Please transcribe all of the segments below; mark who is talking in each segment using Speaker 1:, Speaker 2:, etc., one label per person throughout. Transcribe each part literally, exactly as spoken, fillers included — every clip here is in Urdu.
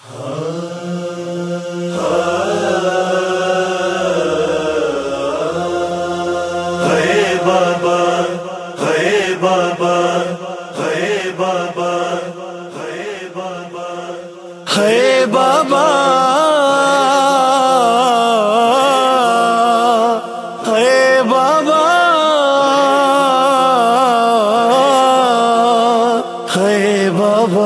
Speaker 1: ہے بابا ہے بابا ہے بابا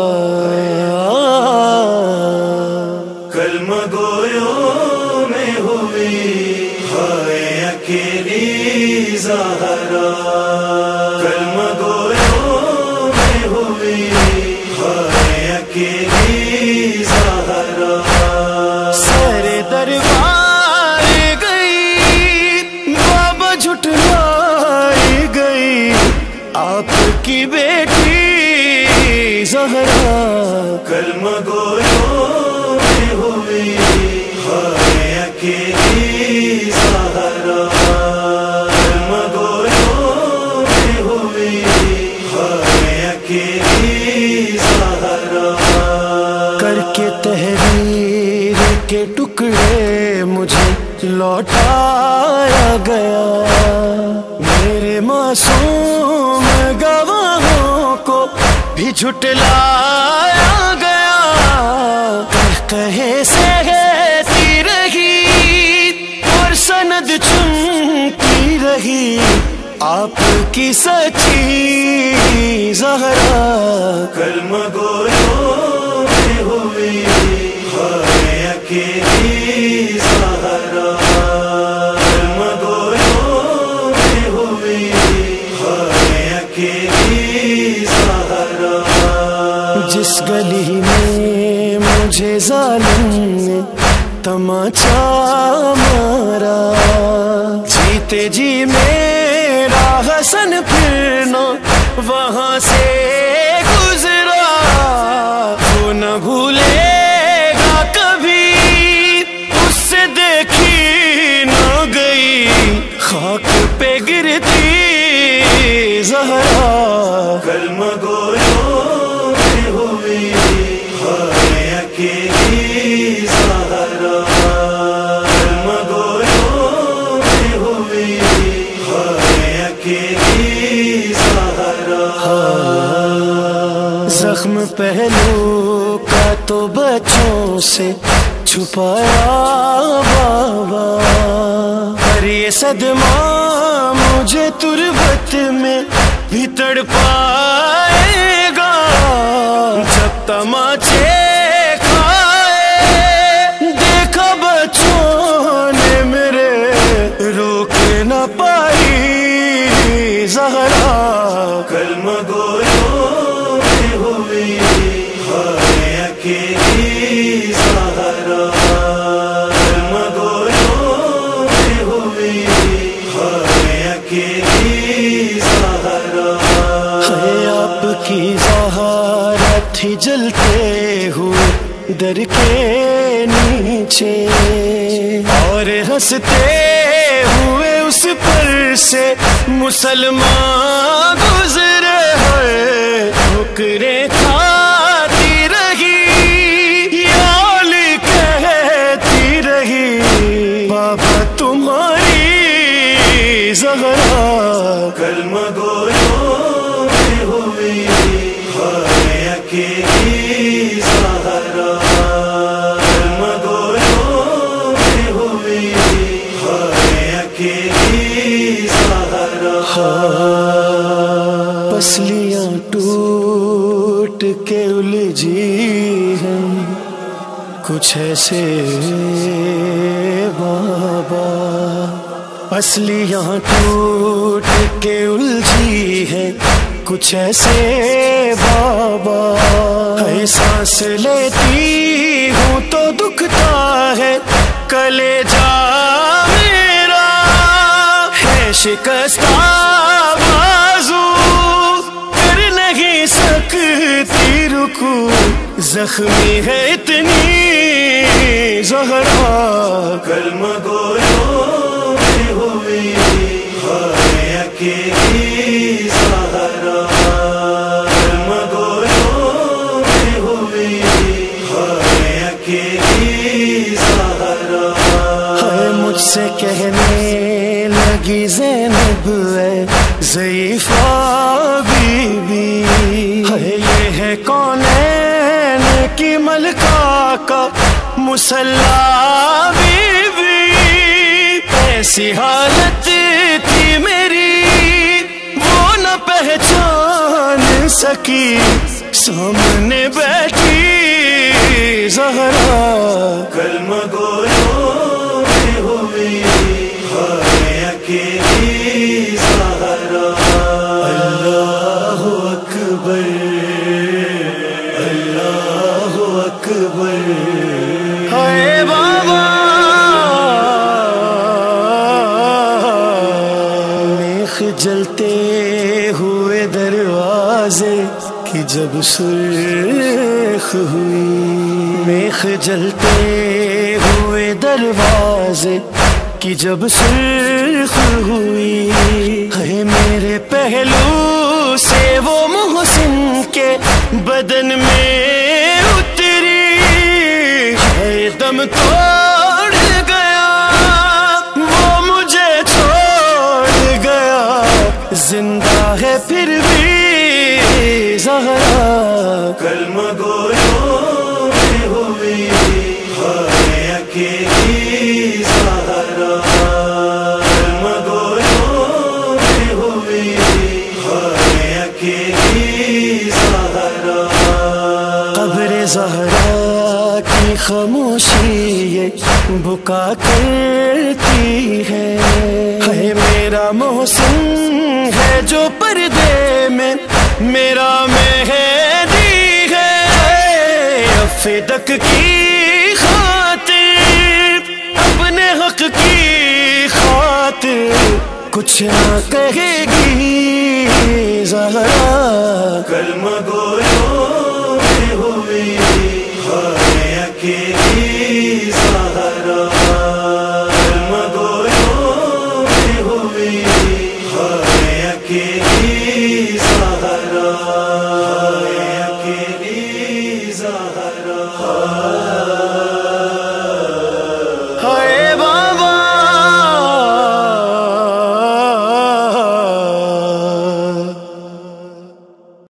Speaker 2: کلمہ گویوں میں ہوئی ہے اکیلی زہرا، کلمہ گویوں میں ہوئی ہے اکیلی زہرا،
Speaker 1: سر دربار گئی بابا جھٹلائی گئی آپ کی بیٹی زہرا،
Speaker 2: کلمہ گویوں میں ہوئی ہے اکیلی زہرا، کلمہ گویوں میں ہوئی ہے اکیلی زہرا،
Speaker 1: کر کے تحریر کے ٹکڑے مجھے لوٹایا گیا، میرے معصوم گواہوں کو بھی جھٹلایا گیا، کہے سے کہتی رہی اور سند چنتی رہی آپ کی سچی زہرا،
Speaker 2: کلمہ گویوں میں ہوئی ہے اکیلی زہرا، کلمہ گویوں میں ہوئی ہے اکیلی زہرا،
Speaker 1: جس گلی میں مجھے ظالم نے تماچا مارا، جیتے جی میرا حسن پھر نہ وہاں سے گزرا، وہ نہ بھولے گا کبھی اس سے دیکھی نہ گئی خاک پہ گرتی زہرا،
Speaker 2: کلمہ گویوں میں ہوئی ہے اکیلی زہرا، کلمہ گویوں میں ہوئی ہے اکیلی زہرا،
Speaker 1: زخم پہلو کا تو بچوں سے چھپایا بابا، پر یہ صدمہ مجھے تربت میں بھی تڑپائے گا، جب تماچے کھائے دیکھا بچوں نے میرے روک نہ پائی زہرا،
Speaker 2: کلمہ گویوں میں ہوئی ہے اکیلی زہرا، کلمہ گویوں میں ہوئی ہے اکیلی زہرا،
Speaker 1: ہے آپ کی زہرا تھی جلتے ہوئے در کے نیچے، اور ہنستے ہوئے اس پر سے مسلمان گزرے ہیں، ٹھوکریں کھاتی رہی یال کہتی رہی بابا تمہاری زہرا،
Speaker 2: کلمہ گویوں میں ہوئی ہے اکیلی زہرا، کلمہ گویوں میں ہوئی ہے اکیلی زہرا،
Speaker 1: پسلیاں ٹوٹ کے الجھی ہیں کچھ ایسے بابا، پسلیاں ٹوٹ کے الجھی ہے کچھ ایسے بابا، ہے سانس لیتی ہوں تو دکھتا ہے کلیجہ میرا، ہے شکستہ بازو کر نہیں سکتی رکو، زخمی ہے اتنی زہرا،
Speaker 2: کلمہ گویوں میں ہوئی ہے اکیلی زہرا، کلمہ گویوں میں ہوئی ہے
Speaker 1: سے کہنے لگی زینب اے ضعیفہ بی بی، ہے یہ ہے کونین کی ملکہ کا مصلی بی بی، ایسی حالت تھی میری وہ نہ پہچان سکی، سامنے بیٹھی زہرا
Speaker 2: کلمہ گویوں میں ہوئی ہائے اکیلی زہرا، اللہ اکبر اللہ اکبر،
Speaker 1: ہائے بابا میخ جلتے ہوئے دروازے کی جب سرخ ہوئی، میخ جلتے ہوئے دروازے کی جب سرخ ہوئی، ہے میرے پہلو سے وہ محسن کے بدن میں اتری، ہے دم توڑ گیا وہ مجھے چھوڑ گیا، زندہ ہے پھر بھی زہرا،
Speaker 2: کلمہ گویوں میں ہوئی ہائے اکیلی زہرا، کلمہ گویوں میں ہوئی ہائے اکیلی زہرا،
Speaker 1: قبر زہرا کی خاموشی یہ بکا کرتی ہے، ہے میرا محسن ہے جو پردے میں میرا مہدی ہے، فدق کی خاطر اپنے حق کی خاطر کچھ نہ کہے گی زہرا،
Speaker 2: کلمہ گویوں میں ہوئی ہائے اکیلی زہرا، کلمہ گویوں میں ہوئی ہائے اکیلی زہرا، ہائے اکیلی زہرا۔